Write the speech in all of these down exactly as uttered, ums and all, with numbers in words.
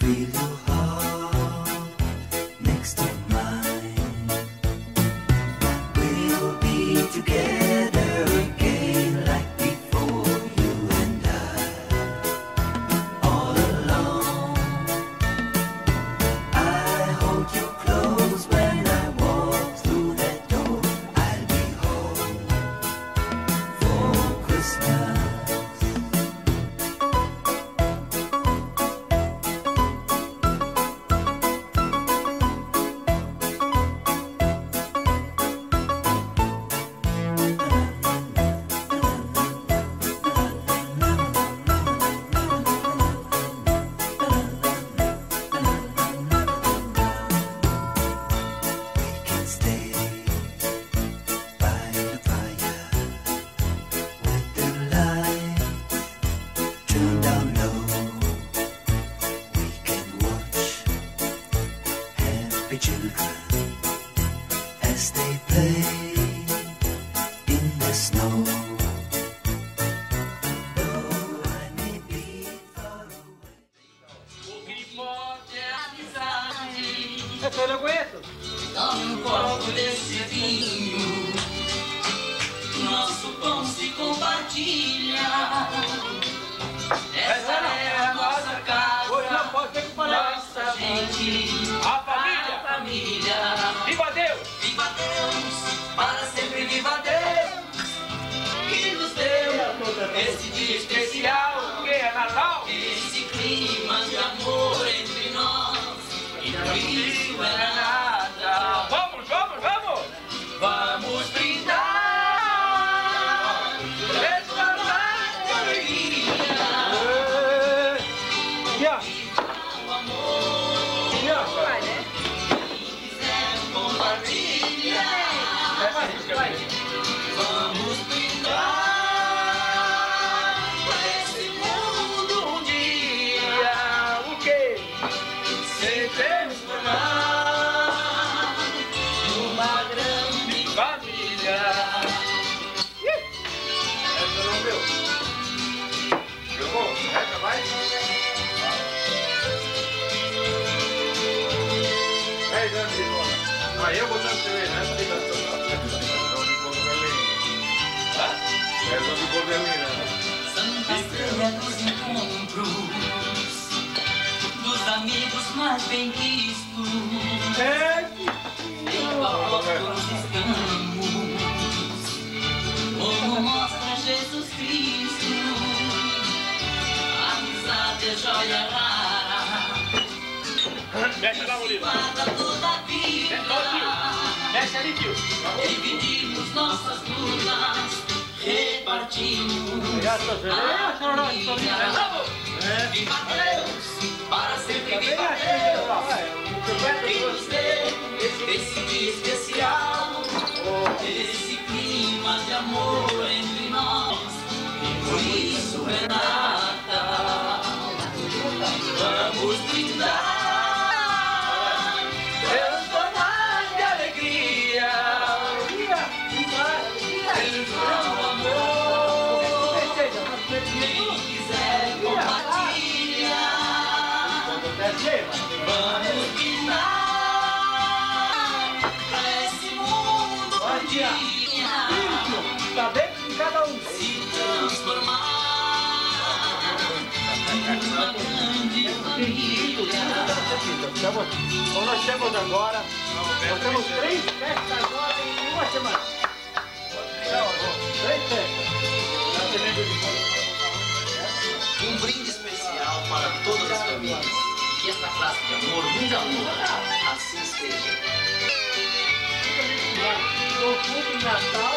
Eu não aguento. Dá um copo desse vinho, nosso pão se compartilha. Essa é a nossa casa, hoje não pode ter que falar. Nossa gente, a família. A família. Viva Deus! Viva Deus, para sempre viva Deus, que nos deu esse dia especial, que é Natal, esse clima de amor entre nós. E por isso é nada. Vamos, vamos, vamos! Vamos brindar, exaltar de alegria. E ó, O amor, e ó, vai, né? quem quiser compartilha. Vamos brindar pra esse mundo um dia. O quê? Se transformar numa grande família. Essa não deu. Jogou? Essa vai? dez anos de bola. Aí eu vou dar pra você ver, né? dez anos de Santa Ceia dos encontros, dos amigos mais bem quistos, em apóstolos estamos, como mostra Jesus Cristo. A amizade é joia rara, mexe lá, Bolívia. guarda toda a vida. Mexe ali, tio. Dividimos nossas lutas, repartimos Graças a Deus. a alegria. Viva Deus, para sempre viva Deus, que nos deu esse dia especial, esse clima de amor entre nós, e por isso é Natal. Vamos brindar, transformar de alegria, transformar o amor. Quem quiser compartilha, vamos brindar pra esse mundo um dia Tá dentro de cada um. se transformar numa grande família. Então nós temos agora, nós temos três festas agora em uma semana. Três festas. Um brinde especial para todas as famílias. Que esta classe de amor, muito amor, assim seja. Eu fui em Natal,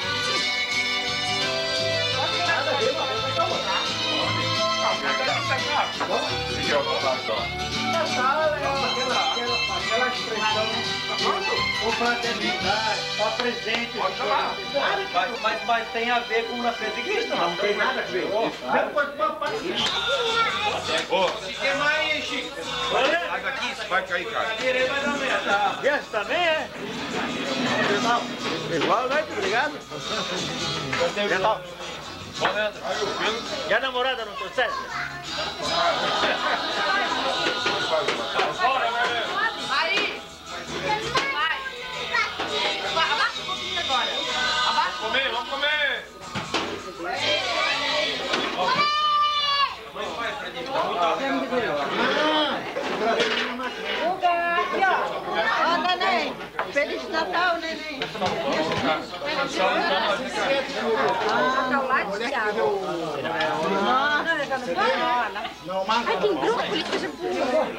nada a ver, vai colocar. Natal é aquela, aquela, aquela expressão ou fraternidade, para presente. Mas, mas, mas tem a ver com a fé de Cristo, não? Não tem nada a ver. Depois papai. Ô, se queimar aí, Chico. Sai daqui, isso vai cair, cara. Esse também é? Igual, né? Obrigado. Legal. E a namorada não trouxe? mesmo de Deus. Aqui, ó. Ó, neném. Feliz Natal, neném. Natal lá de Thiago. Não, mas... Ai, tem brócolis, coisa boa.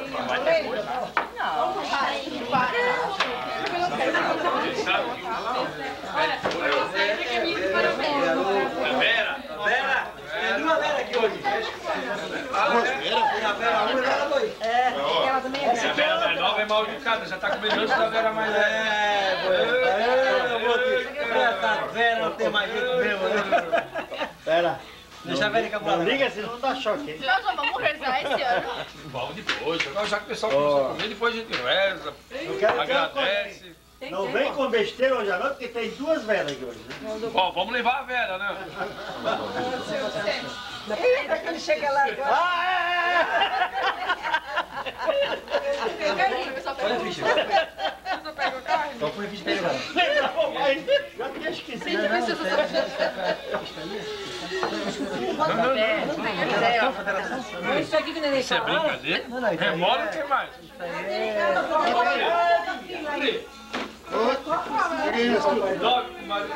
Vera, Vera, tem duas Vera aqui hoje. Tem a Vera um e a Vera dois. É, ela também é A Vera mais nova é mal educada, já tá comendo antes da Vera mais velha. É, eu vou te... Essa Vera não tem mais jeito mesmo, né? Pera. Deixa a Vera acabar. Não liga, senão dá choque, hein? Nós vamos rezar esse ano. Vamos depois, agora já que o pessoal começou a comer, depois a gente reza, Eu quero agradece. Não vem com besteira hoje à noite, porque tem duas velas aqui hoje, né? Bom, vamos levar a Vera, né? Eita, que ele chega lá agora. Olha a ficha. Só põe a ficha pra ele, velho. Já tinha esquecido. Isso aqui que o neném Isso é brincadeira? Remola o que mais? Logo,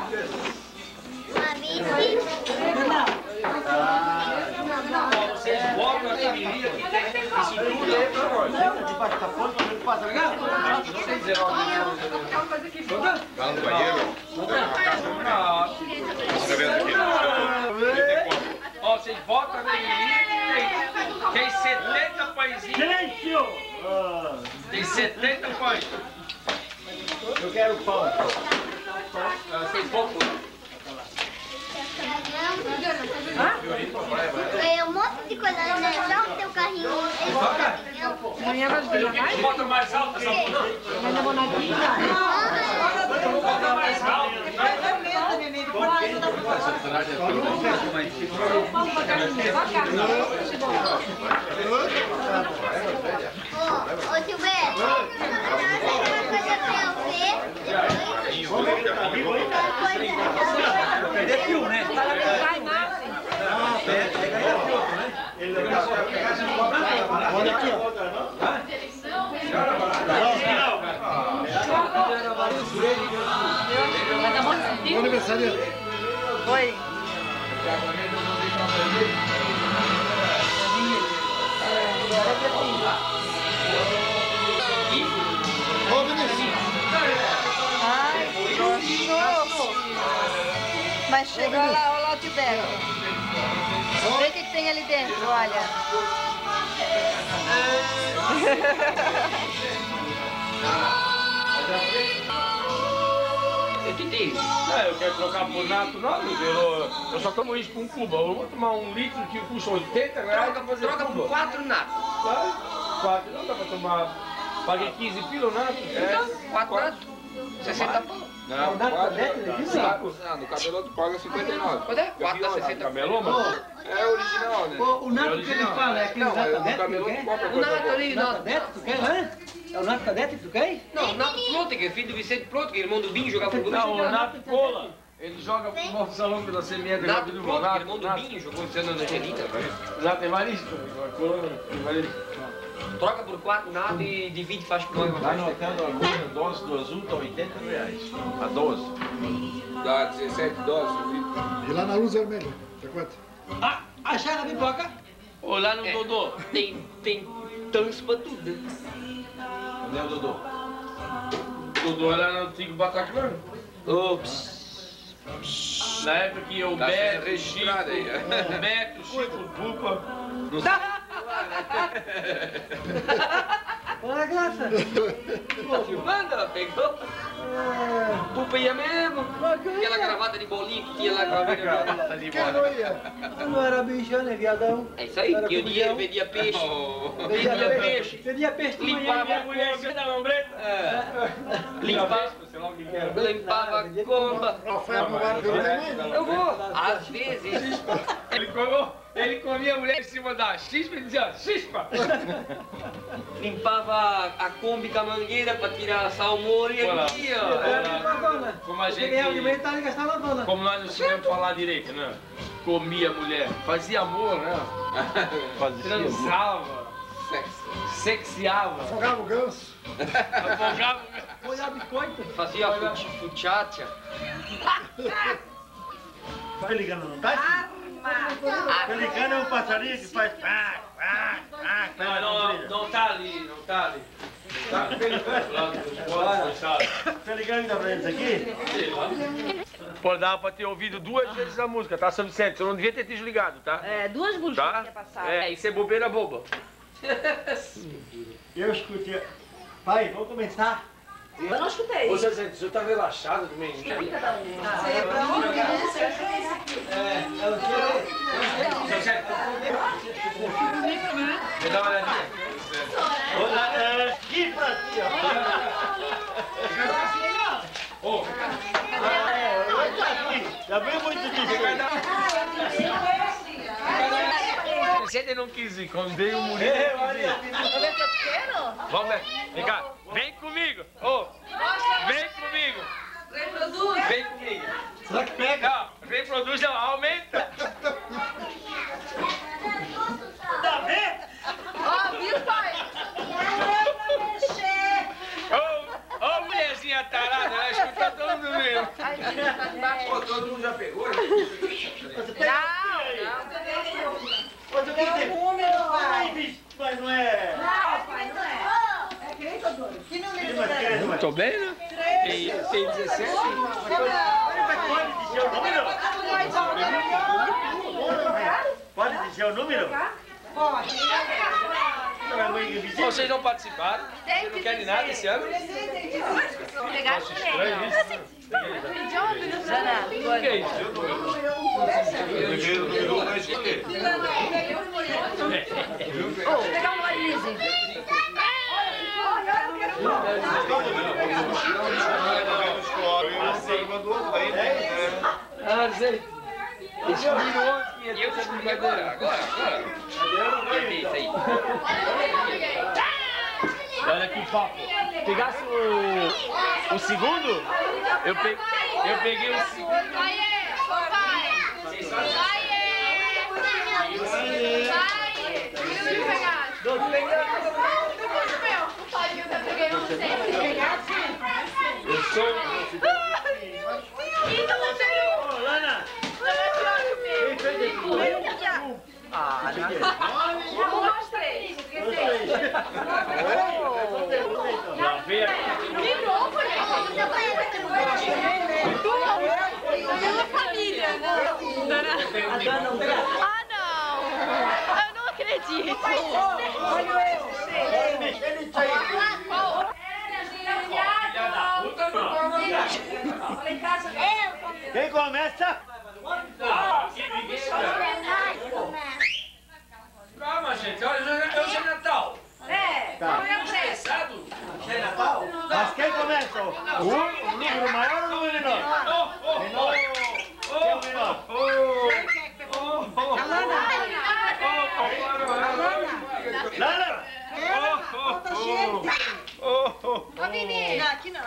vocês botam a caminha que tem estrutura pra nós. Debaixo da ponte, não passa legal? Vai no banheiro. Você tá vendo aqui? Ó, vocês botam a caminha que tem, tem setenta pãezinhos. Silêncio! Tem setenta pães. Eu quero pão. Vocês botam. É um monte de coisa, né? Só o teu carrinho. Amanhã vai vir mais? Bota mais alto essa porra. Vai na monadinha? Bota mais alto. Ô, Gilberto, uma coisa pra eu ver. Perder fio, né? Vai, Márcio. Olha aqui, ó. Bom aniversário. Oi. Ô, Vinícius. Ai, que gostoso. Mas chega lá, olha lá o Tibeco. Vê o que, que tem ali dentro, olha. É, eu quero trocar por natural, eu, eu só tomo isso com cuba. Eu vou tomar um litro que custa oitenta reais pra fazer Troca cuba. por quatro natos. Tá? Quatro, não dá pra tomar. Paguei quinze pila, nato. Então, quatro natos. sessenta pau. Não, quatro. Cinco. Não, no cabeloto paga cinquenta e nove. Quanto é? quatro dá sessenta pau. Camelô, mano? É original, né? O nato que ele fala, é aquele Não, nato é no dentro que cabeloto tu qualquer quer? O coisa. nato ali, Nato nato. dentro que tu quer, né? É o nato cadete que tu quer? Não, o nato Plotker, filho do Vicente Plotker, irmão do Binho, jogava futebol. Não, o Nato Cola. Ele joga futebol salão pela semente. Nato Plotker, irmão do Binho, jogou esse ano na Angelina. Nato é marista. Cola é marista. Troca por quatro natos e divide e faz com nós. Lá no Hotel do Orgulho, dose do azul tá oitenta reais. A doze. Dá dezessete doses. E lá na luz vermelha. Tá quanto? Ah, acharam a pipoca? Ô, lá no É. Dodô. Tem, tem tanques pra tudo, né? Cadê o Dodô? Dodô era no Antigo Bataclan. Ops. Na época que eu, Tá Beto, sendo Chico, registrado aí. o Beto, Chico, Pupa. Olha a graça. Tá filmando? Ela pegou. Pupa ia mesmo. Aquela gravata de bolinha que tinha lá com a vida. Que não ia? Não era bicho, né, viadão? É isso aí, Era que o dinheiro comidão. vendia peixe. Vendia Vendia peixe. peixe. Vendia peixe de manhã. Limpava vendia a mulher Kombi. da lambreta. É. Limpava, sei lá o que que era. limpava a comba. Foi arrumado pelo neném? Eu vou, às vezes. Ele comia, ele comia a mulher em cima da chispa e dizia, chispa! Limpava a Kombi com a mangueira pra tirar a salmoura e Olha lá. aqui, Era ó. de lavana. Como a Porque ganhava de gente... manhã, tava gastar lavana. Como nós não sabemos falar direito, né? Comia a mulher, fazia amor, né? Fazia amor. Transava. Sexeava. Afogava o ganso. Afogava o Olhar biscoito. Fazia fut- fuchacha. Pelicano não tá? Pelicano é um passarinho que faz... pá, pá, pá, pá, Não, não, não tá ali, não tá ali. Tá com pelicano lá dos polos, sabe? Pelicano tá pra eles aqui? Pô, dava pra ter ouvido duas vezes a música, tá, São Vicente? Eu não devia ter desligado, tá? É, duas músicas Tá? que ia passar. É, isso é bobeira boba. Eu escutei... Pai, vamos começar? Eu não escutei. Ô, São Vicente, o senhor tá relaxado também? Você é pra onde? É, ela tirou. São Vicente, me dá uma olhadinha. Olha, é aqui pra ti, ó. Ô, É, olha aqui. Já veio muito disso. Vicente não quis ir, quando veio o Murilo, É, não quis ir. olha aqui. Vamos ver, vem cá, vem comigo, ô, vem comigo, Reproduz. vem comigo. Será que pega? Não, reproduz, não, aumenta. Tá vendo? Ó, viu, pai? Ô, ô mulherzinha tarada, ela escuta todo mundo mesmo. Pô, todo mundo já pegou? Não, Mas o que tem? Ai, bicho, mas não é... não, pai, não é. É quem tá doido? Que número Mas que é, não é? Tô bem, né? Tem, tem dezessete. Pode dizer o número? Pode dizer o número? Pode. Vocês não participaram? Vocês não querem nada esse ano? Pegar Nossa, estranho isso. Zana, O que é isso? Vai escolher. Vou pegar um valize. Ah, sei. Descobriram ontem que E eu descobri agora, agora, agora. Eu vi isso aí. Olha que papo. Pegasse o, o segundo, eu, pe, eu peguei o segundo. Vocês sabem? Eu sou... Ô, Lana! Quem fez isso? Ah, Vocês. já veio aqui. Família, né? Ah, não! Eu não acredito! Olha eu! Pode mexer nisso aí. Quem começa? Calma, gente. Olha, hoje é Natal. É! Tá. Estressado. É Natal? Mas quem começa? O, o número maior ou o número menor? Menor. Quem é o menor? Lana! Ô, menina! Não, aqui não.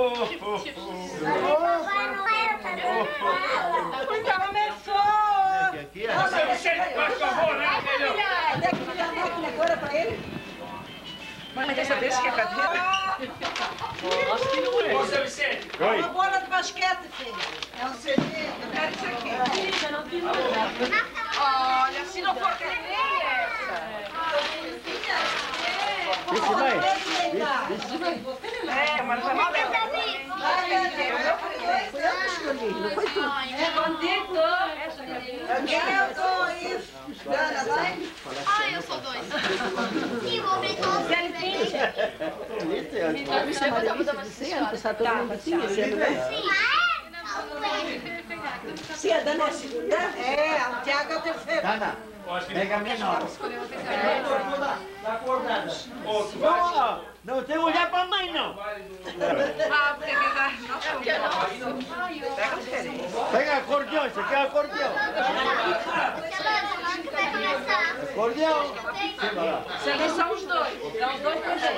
Já começou! Aqui, aqui, Você, Vicente, faz favor, né, entendeu? Tem que me dar a máquina agora pra ele? Mas dessa vez que é cadeira? Acho que não é. Ô, seu Vicente. Oi. Uma bola de basquete, filho. É um C D. Eu quero isso aqui. Olha, se não for cadeira, essa. Vixe, mãe. É, mas vai mal levar. Foi eu que escolhi, não foi tu. Quem eu dou isso? Dana, vai? Ai, eu sou dois. Sim, vou ver todos. Você vai botar você, ano passado todo mundo tinha, esse ano, né? Se a Dana é a segunda? É, o Thiago é o terceiro. Dana, pega a menor. Não tem olhar pra mãe, não. Ah, porque ele vai... Pega diferente. Pega acordeão, isso aqui é acordeão. Acordeão. São os dois. São os dois presentes.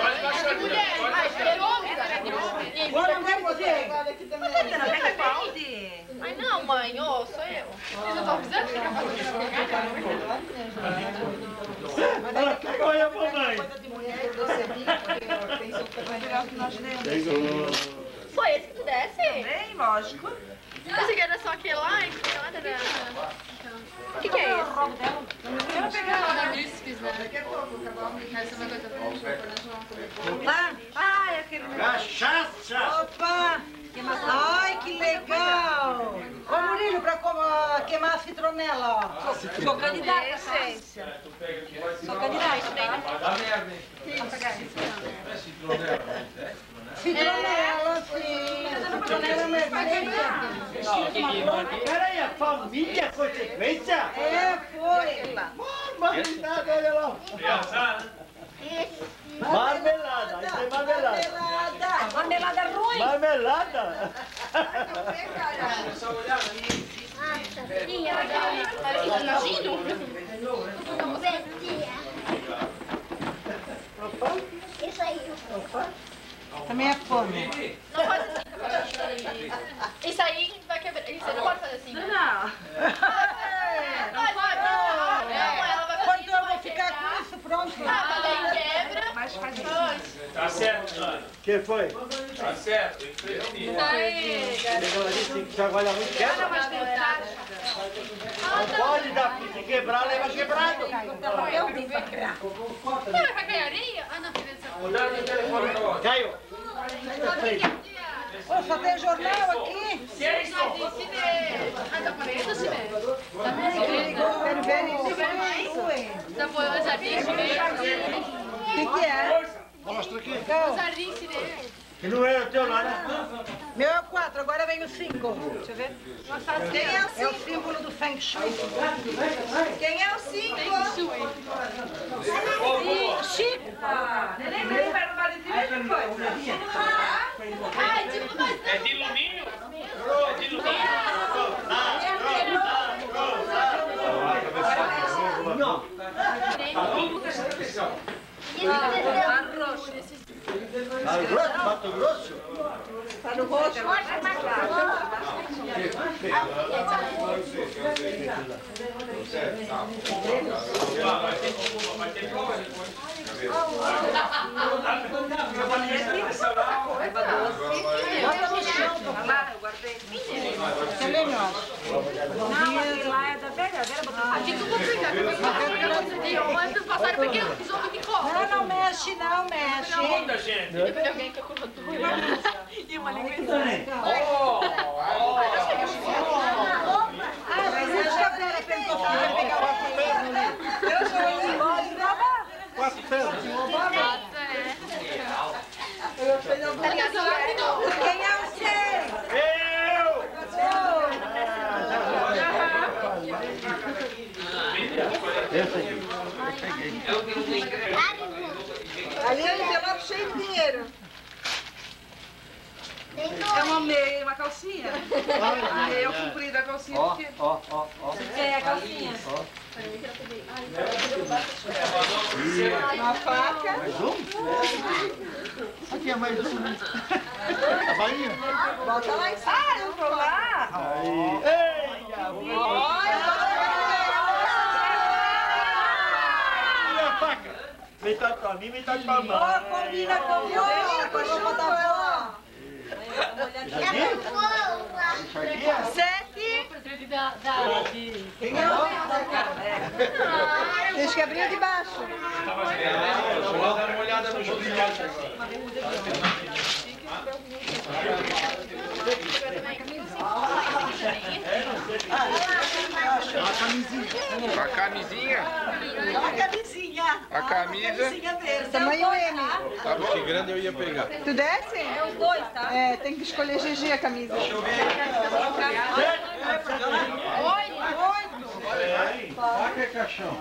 Bora, mulher, você. Pega pau de... Ai, não, mãe, ô, sou eu. Eu já tô avisando que é capaz de Ela pegou aí a mamãe. Foi esse que tu desse? Bem, lógico. Pensei que era só aquele lá, e que nada era... O que que é isso? Eu não peguei nada disso, fiz nada. Opa! Ai, aquele... Cachaça! Opa! Ai, que legal! Ô, Murilo, pra como- queimar a citronela, ó. Sou candidata, essência. Sou candidata, tá? Dá merda, hein? É Citronela, né? citronela, sim. Citronela vermelha. Peraí, a família consequência? É, foi. Marmelada, olha lá. Marmelada, isso é marmelada. Marmelada. Marmelada ruim. Marmelada? Isso aí. Também é fome. Não pode assim. Isso aí vai quebrar. Isso aí não pode fazer assim. Não. Não pode. Não, ela vai fazer Quando isso, eu vou vai ficar quebrar. com isso, pronto. Ah, mas aí quebra. Mas faz isso. Tá certo, Ana. Que foi? Tá certo, tem que prevenir. Aí, Ela disse que trabalha muito quebra. não, mas tem taxa. Não pode dar, se quebrar, leva quebrado. Não, vai cair areia? Ah, não, beleza. Mudar o telefone pra outra. Caiu. Ô, só tem jornal aqui. Ah, tá parede, se vê? Tá Quero ver isso. Tá bom, eu já vi, O que que é? Mostra aqui. Jardim, né? Que não era o teu lá, né? Meu é o quatro, agora vem o cinco. Deixa eu ver. Quem é o cinco? É o símbolo do Feng Shui. Quem é o cinco? Feng Shui. Chico. Neném, neném, vai no marido dele, foi? Ai, tipo, mas... É de luminho? É de luminho? Tudo prestando atenção. Arroz, Mato Grosso? Tá no roxo. É melhor. Não, aquele lá é da verdadeira. Aqui tu vou ficar, que eu vou ficar. Mas tu passaram pequeno, que jogo de cola. Não, não mexe, não mexe. Muita gente. Tem alguém que curva tudo. E uma linguiça. Oh, oh. Ah, mas eu já pera, pensou que vai pegar o papel, né? Eu já ia embora. Quatro ferros. Tá ligado? Quem é o seu? Eu! Ali é um envelope cheio de dinheiro. É uma meia, uma calcinha. Meia comprida a calcinha. Ó, ó, ó, ó. É a calcinha. Uma faca. Mais um? Aqui é mais um. A bainha? Bota lá em cima. Ah, eu vou lá. Aí. Ei, e a faca? Metade pra mim, metade pra mãe. Ó, combina com o meu, com a roupa da avó. Sete. Quem é o? Deixa que abrir de baixo. Vou dar uma olhada no jogo de aqui. A camisinha. A camisinha. A camisa. Camisinha verde. Tamanho M. Tá bom. Que grande eu ia pegar. Tu desce? É os dois, tá? É, tem que escolher G G a camisa. Deixa eu ver. Oito. Oito. Faca é caixão.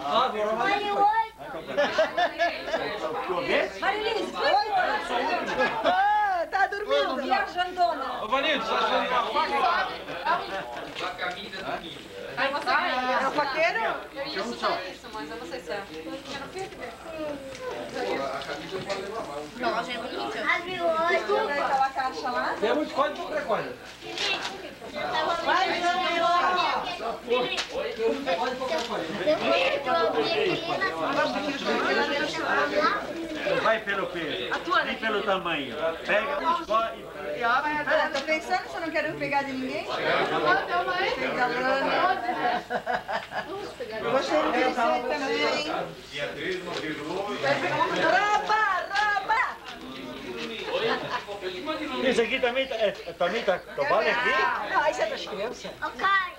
Marilise, oito. Ah, tá dormindo. Viajandona. Ô, Vanildo, só achando uma faca? A camisa do Ninja. É o faqueiro? Eu ia estudar isso, mas eu não sei se é. Não, a gente é bonita. Tudo aquela caixa lá. Temos quanto outra coisa? Vai, Não vai pelo peso, nem pelo tamanho. Pega, escolhe e... Olha, tô pensando, você não quer pegar de ninguém? Pega a lana. Você não quer também. Rouba, rouba! Isso aqui também tá, é, também tá, vale aqui? Ah, isso é das crianças. Ô, Caio.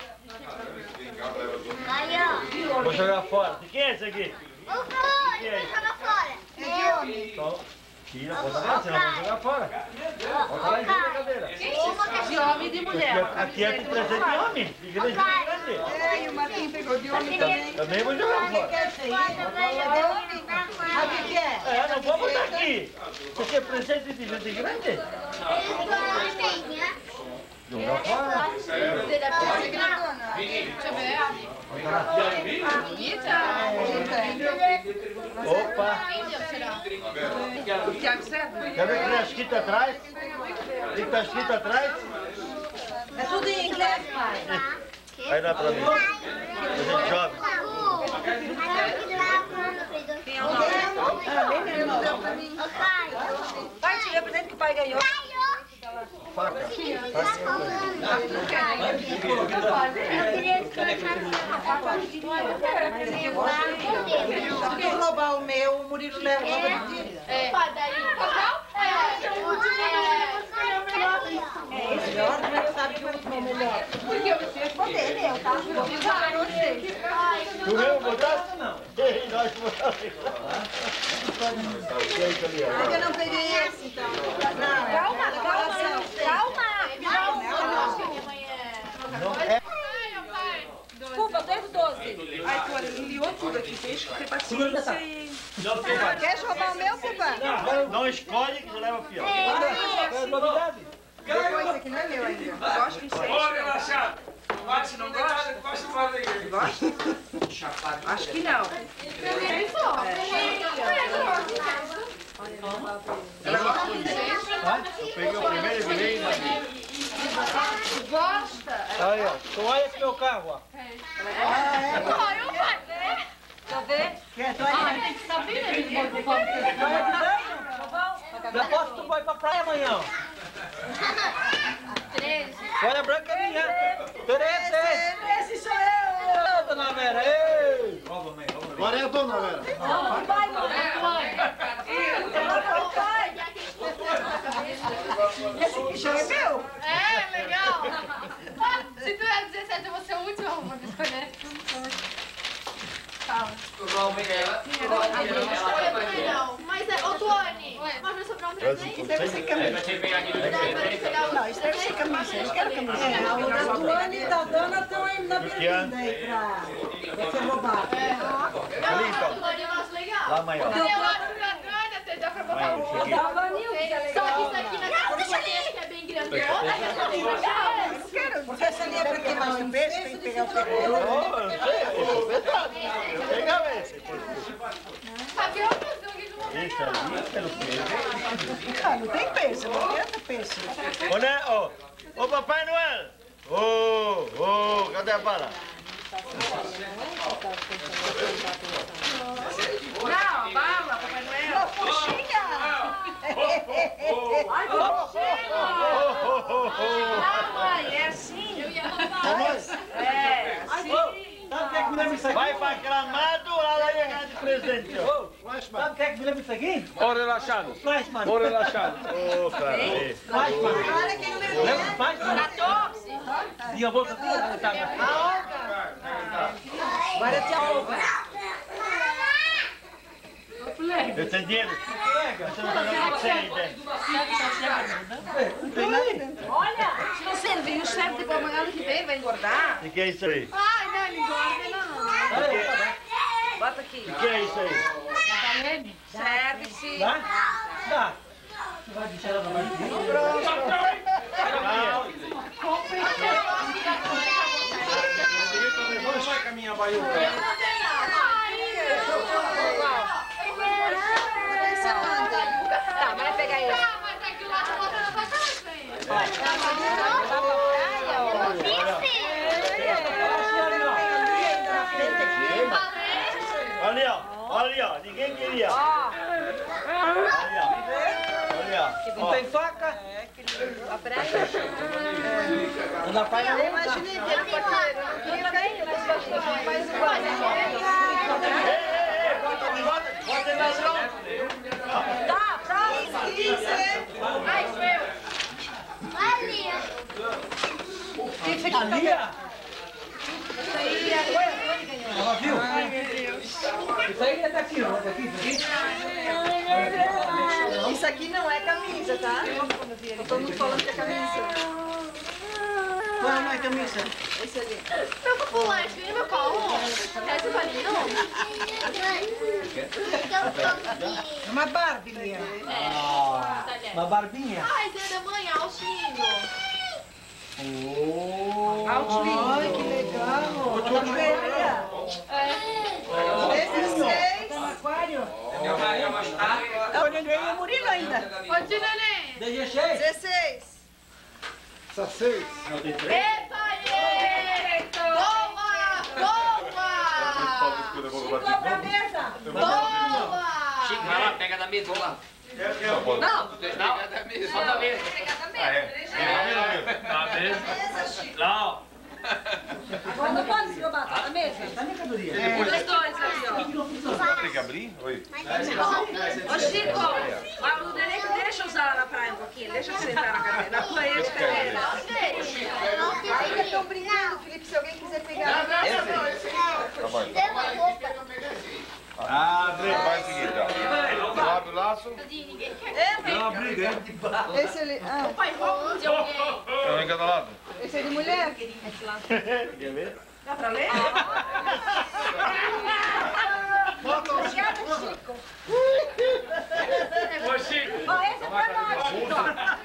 Caio. Vou jogar fora. De quem é esse aqui? Ô, Caio, vou jogar fora. É de homem. Então, tira, bota lá, senão vai jogar fora. Bota lá em cima da cadeira. De homem e de mulher. Aqui, aqui é de presente de homem, de grande de grande. É, e o Marquinhos pegou de homem também. Também vou jogar fora. Quer ser isso? É de homem? Ah, o que que é? É, não vou botar aqui. Isso aqui é presente de gente grande. Jogar fora. Deixa eu ver. Bonita. Opa. O Thiago César? Quer ver o que está escrito atrás? O que está escrito atrás? É tudo em inglês, pai. Aí dá pra mim. A gente jovem. Pai, tira o presente que o pai ganhou. Faca. Eu queria Se eu roubar o meu, o Murilo leva logo de dia. É. Padaria. É. É melhor, mas sabe que o último é melhor. Porque eu preciso poder, meu, tá? Vou ficar pra você. Tu mesmo botaste ou não? Ei, nós botamos. Porque eu não peguei esse, então. Não, Calma, calma. Calma. Não é. Desculpa, devo doze. Ai, tu liou tudo aqui, deixa eu ter paciência. Quer roubar o meu, Pupa? Não, não escolhe que tu leva pior. É novidade. Depois aqui não é meu ainda. Gosto de seis. Ô, relaxado. Você não gosta? Gosta mais da igreja. Gosta? Acho que não. Eu peguei o primeiro e virei. Gosta? Aí, ó. Então olha esse meu carro, ó. Olha, eu faço. Quer ver? Quer? Tô aí. Tá vendo? Aposto que tu vai pra praia amanhã. treze. Olha a branca minha. treze. Esse sou eu. Dona Vera. Ei. Agora é a dona Vera. Vai, mamãe. Esse aqui já é meu. É, legal. Se tu é dezessete, eu vou ser o último a escolher. Fala. Não, mas é, ô Tuane, mas vai sobrar um presente? Deve ser camisa. Não, isso deve ser camisa. Eles querem camisa. É, o da Tuane e da dona estão aí na berlinda aí pra, pra ser roubado. É. Ali, então. O Tuane é mais legal. Lá maior. Eu acho que a grande até dá pra botar um outro. Só que isso aqui na casa do Chiquinho, que é bem grande. Olha, essa é legal. Não quero. Porque essa ali é pra quem mais um peixe, tem que pegar o peixe. Eu sei, eu sou pesado. Eu pegava esse. Aqui eu não sei o que eu vou Esse ali, pelo peso. Ah, não tem peixe, não adianta peixe. Ô, né? Ô, ô, Papai Noel. Ô, ô, cadê a bala? Não, a bala, Papai Noel. Uma puxinha. Ai, puxinha. Não, mãe, é assim. Eu ia roubar. É, assim. Sabe o que é que me lembra isso aqui? Vai pra Gramado, lá vai ganhar de presente, ó. Sabe o que é que me lembra isso aqui? Ô, relaxado. Flash, mano. Ô, relaxado. Ô, cara. aí. Flash, mano. Olha quem não Lembra do Flash, mano? quatorze. E a bolsa toda, tá? Agora te arroba. Eu tenho dinheiro. Você não tá dando o que você aí dentro. Não tem nada dentro. Olha, se não servir, o chefe depois amanhã que vem vai engordar. O que é isso aí? Ai, não, ele engorda, não. Bota aqui. O que é isso aí? Serve-se. Dá? Dá. Você vai deixar ela trabalhar aqui? Não vai caminhar a baiuca. Tá, mas vai pegar ele. Ah, mas aqui lá tá botando pra trás, velho. Olha, ó, ninguém queria. Ó. Olha, olha. Não tem faca? É, que lindo. A praia? É. Na praia eu imaginei que era faqueiro. Eu queria cair, mas faz igual. Ei, ei, ei, bota de volta, bota na mão. Tá, próximo. Ai, meu. Ali. Ali, ó. Isso aí é a Goiânia ganhou. Ela viu? Ai, meu Deus. Isso aí é daqui, ó. Daqui, daqui. Isso aqui não é camisa, tá? Todo mundo falando que é camisa. Qual não é camisa? Esse ali. Meu populante, vem meu pau. Esse valinho? É uma Barbie, Lia. Ah, uma barbinha. Ai, Zé da mãe, altinho. Oh. Altinho. Ai, que legal. Esses seis. Tá no aquário. Olha, ele é o Murilo ainda. Ô, tio Neném. dezesseis. dezesseis. Seis. Não tem três? Epa, aí! Toma! Toma! Chico, pra mesa. Toma! Chico, vai lá, pega da mesa, vamos lá. Eu, eu, Não, não, pega da mesa. Só da mesa. Ah, é? Na mesa. Não. Mas não pode se roubar, tá na mesa? Tá mercadoria. Os dois aí, ó. Tem que abrir? Oi. Ô, Chico, o Neném deixa usar na praia um pouquinho, deixa você entrar na cadeira. Na tua aí, ainda estão brincando, Felipe, se alguém quiser pegar. Tem uma roupa. Abre. Faz o seguinte, ó. Abre o laço. Ninguém quer. Dá uma briga, hein? Esse ali, ah, Pai, roupa de alguém. É um em cada lado. esse é de mulher? Quer ver? Dá pra ler? Ô, Chico. Ó, esse é pra nós, Chico.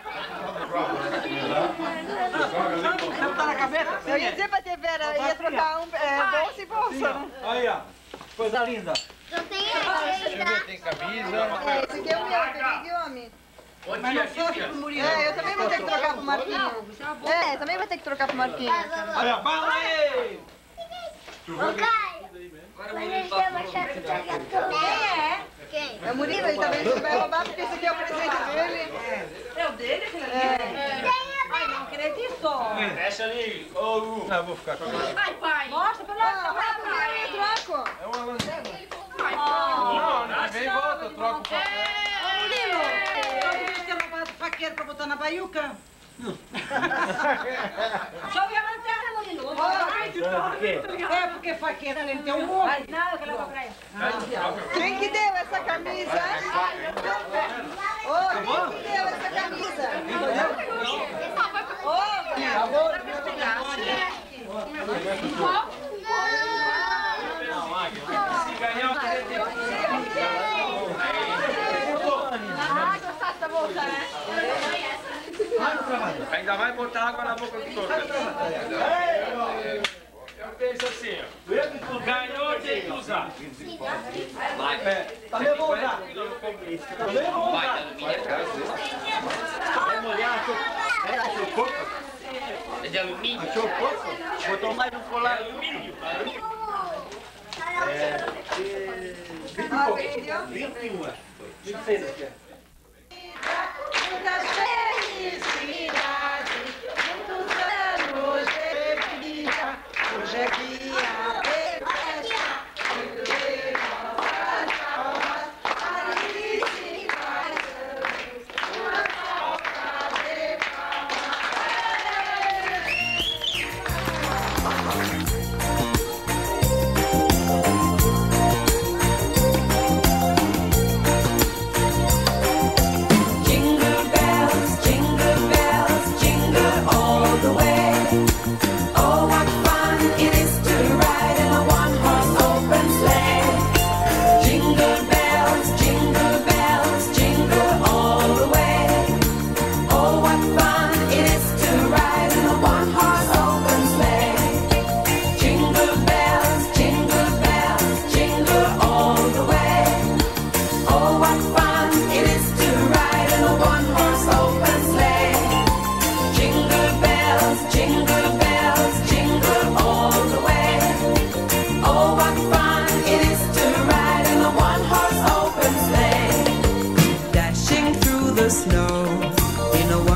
Não tá na cabeça? Eu ia dizer pra ter Vera, ia trocar um é, bolsa e bolsa, né? Aí, ó. Coisa linda. Não tem Deixa eu ver, essa. tem camisa. É, esse aqui é o meu, peguei de homem. Mas não só pro Murilo. É, eu também vou ter que trocar pro Marquinhos. É, também vou ter que trocar pro Marquinhos. Olha a bala aí. Ô, Caio. Mas ele tem uma chave de gato. Quem é? Quem? É o Murilo, ele também que vai roubar porque esse aqui é o presente dele. É o dele, aquele ali? É. Ai, não acredito. Fecha ali. Ô, Lu. Não, eu vou ficar com a coisa. Ai, pai. Mostra pra nós, mostra pra nós, eu troco. É uma lanterna. Ai, Não, não vem e volta, eu troco o papel. Ô, Murilo, eu devia ter roubado o faqueiro pra botar na baiuca. Deixa eu ver a lanterna, Murilo. Por quê? É, porque faqueiro, ele tem um monte. Não, eu quero levar pra ele. Quem que deu essa camisa? Ô, quem que deu essa camisa? Ô, agora eu vou pegar. Se ganhar um presente. Ah, gostasse da bolsa, né? Ainda vai botar água na boca do touro. Eu penso assim, ó. Ganhou, tem que usar. Vai. Também vou usar. Também vou Vai, usar. tá no milho. Vai molhar, achou, é, achou pouco? É de alumínio. Achou pouco? Botou mais um colar. Alumínio. vinte e um. vinte e seis aqui. Muitas felicidades, muitos anos de vida, hoje é dia de festa, muito de nossas almas, a felicidade, uma volta de palmas. the snow in a